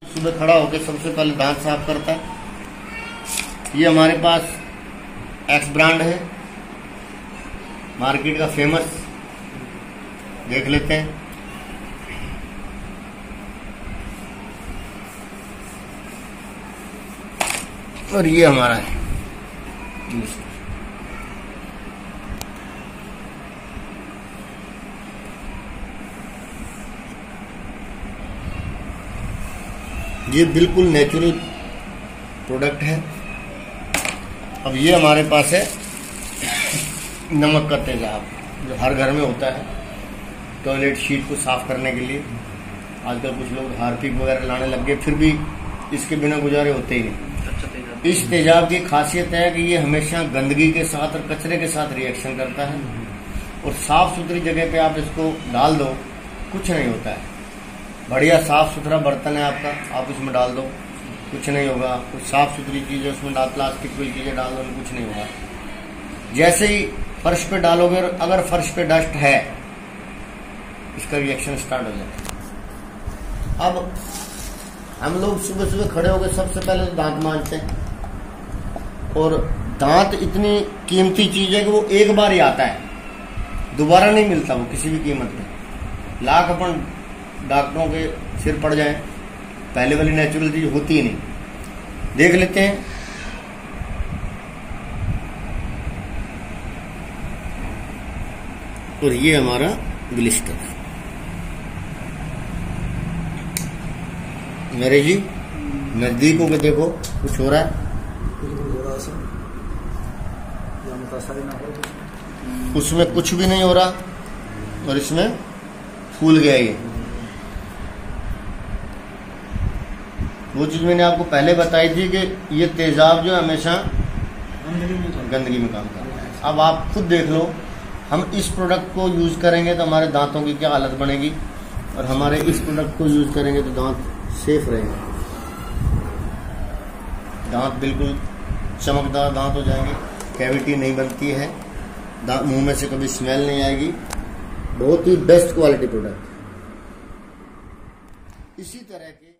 सुबह खड़ा होकर सबसे पहले दांत साफ करता है। ये हमारे पास एक्स ब्रांड है, मार्केट का फेमस, देख लेते हैं। और ये हमारा है ये बिल्कुल नेचुरल प्रोडक्ट है। अब ये हमारे पास है नमक का तेजाब, जो हर घर में होता है टॉयलेट शीट को साफ करने के लिए। आजकल कुछ लोग हार्पिक वगैरह लाने लग गए, फिर भी इसके बिना गुजारे होते ही नहीं। इस तेजाब की खासियत है कि ये हमेशा गंदगी के साथ और कचरे के साथ रिएक्शन करता है, और साफ सुथरी जगह पे आप इसको डाल दो, कुछ नहीं होता है। बढ़िया साफ सुथरा बर्तन है आपका, आप उसमें डाल दो, कुछ नहीं होगा। कुछ साफ सुथरी चीज़ है उसमें प्लास्टिक कोई चीज़ें डाल दो, कुछ नहीं होगा। जैसे ही फर्श पे डालोगे, अगर फर्श पे डस्ट है, इसका रिएक्शन स्टार्ट हो जाता है। अब हम लोग सुबह सुबह खड़े होकर सबसे पहले तो दांत मांजते हैं, और दांत इतनी कीमती चीज है कि वो एक बार ही आता है, दोबारा नहीं मिलता वो किसी भी कीमत में। लाख अपन डॉक्टरों के सिर पड़ जाए, पहले वाली नेचुरल चीज होती ही नहीं। देख लेते हैं। और ये हमारा ग्लिस्टर। मेरे जी नजदीक होकर देखो, कुछ हो रहा है? उसमें कुछ भी नहीं हो रहा, और इसमें फूल गया ये। वो चीज मैंने आपको पहले बताई थी कि ये तेजाब जो हमेशा गंदगी में काम करता है। अब आप खुद देख लो, हम इस प्रोडक्ट को यूज करेंगे तो हमारे दांतों की क्या हालत बनेगी, और हमारे इस प्रोडक्ट को यूज करेंगे तो दांत सेफ रहेंगे। दांत बिल्कुल चमकदार दांत हो जाएंगे, कैविटी नहीं बनती है, मुंह में से कभी स्मेल नहीं आएगी। बहुत ही बेस्ट क्वालिटी प्रोडक्ट। इसी तरह के